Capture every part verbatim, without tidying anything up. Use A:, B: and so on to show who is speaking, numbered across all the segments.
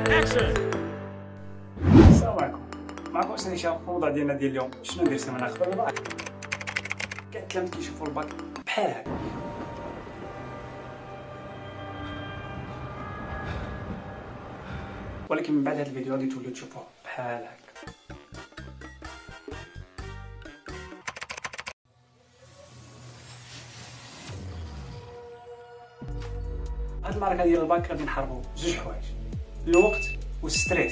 A: السلام عليكم، معكم استاذ هشام. الموضوع ديالنا ديال اليوم شنو ندير سمانه اخبار الباك. كاع التلاميذ كيشوفوا الباك بحال هكا، ولكن من بعد هذا الفيديو غادي توليو تشوفوه بحال هكا. هاد المعركه ديال الباك غادي نحاربوا جوج حوايج: الوقت والستريس.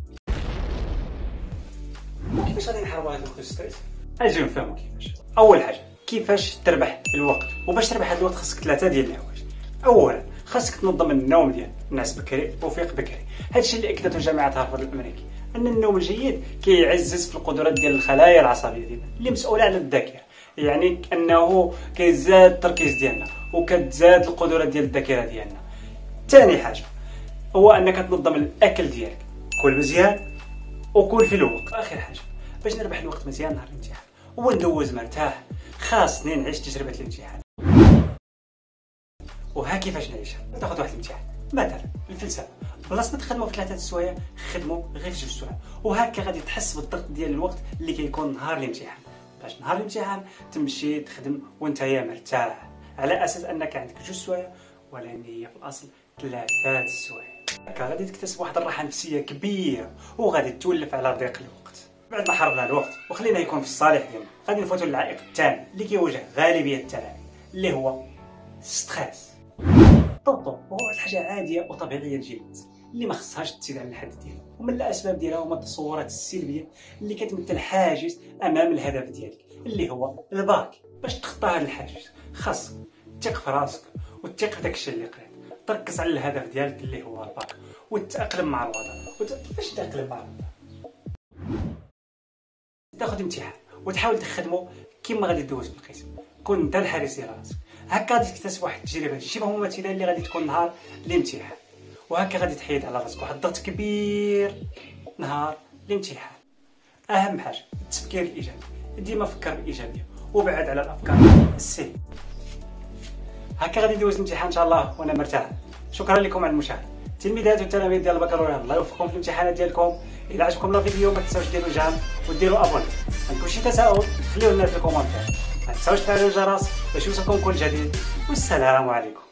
A: كيفاش غادي نحاربوا هاد الوقت والستريس؟ اجي نفهموا كيفاش. اول حاجه كيفاش تربح الوقت، وباش تربح هاد الوقت خاصك ثلاثه ديال الحوايج. اولا خاصك تنظم النوم ديالك، نعس بكري وفيق بكري. هادشي اللي اكدته جامعه هارفارد الامريكي، ان النوم الجيد كيعزز في القدرات ديال الخلايا العصبيه ديالنا اللي مسؤوله على الذاكره، يعني انه كيزاد التركيز ديالنا وكتزاد القدرات ديال الذاكره ديالنا. ثاني حاجه هو انك تنظم الاكل ديالك، كل مزيان وكل في الوقت. اخر حاجه باش نربح الوقت مزيان نهار الامتحان وندوز مرتاح، خاصني نعيش تجربه الامتحان. وها كيفاش نعيشها. تاخذ واحد الامتحان مثلا الفلسفه، بلاصه ما تخدموا في ثلاثه السوايع خدموا غير في جوج سوايع، وهكا غادي تحس بالضغط ديال الوقت اللي كيكون نهار الامتحان، باش نهار الامتحان تمشي تخدم وانت يا مرتاح، على اساس انك عندك جوج سوايع ولكن هي في الاصل ثلاثه السوايع. هكا غادي تكتسب واحد الراحه نفسيه كبيره، وغادي تولف على ضيق الوقت. بعد ما حاربنا الوقت وخلينا يكون في الصالح ديالنا، غادي نفوتوا للعائق الثاني اللي كيواجه غالبيه التلاميذ، اللي هو ستريس. الضغط هو واحد الحاجه عاديه وطبيعيه جدا اللي ما خصهاش تزيد على الحد ديالها، ومن الاسباب ديالها هما التصورات السلبيه اللي كتمثل حاجز امام الهدف ديالك اللي هو الباك. باش تخطى هذا الحاجز خاصك تثق في راسك وتثق في داكشي اللي قريت، تركز على الهدف ديالك اللي هو الباك وتتاقلم مع الوضع. كيفاش تتاقلم مع الوضع؟ تاخذ امتحان وتحاول تخدمه كيما غادي تدوز في القسم، كون انت الحارس ديال راسك. هكا غادي تكتسب واحد التجربه شبه مماثله اللي غادي تكون نهار الامتحان، وهكا غادي تحيد على راسك واحد الضغط كبير نهار الامتحان. اهم حاجه التفكير الايجابي، ديما فكر بالايجابيه وبعد على الافكار السلبيه. هكا غادي ندوز الامتحان ان شاء الله وانا مرتاح. شكرا لكم على المشاهده. التلميذات والتلاميذ ديال البكالوريا الله يوفقكم في الامتحانات ديالكم. الى عجبكم الفيديو ما تنساوش ديروا جيم وديروا ابوني. عندكم شي تساؤل خليوه لنا في الكومنتات، ما تنساوش تفعلوا الجرس باش يوصلكم كل جديد، والسلام عليكم.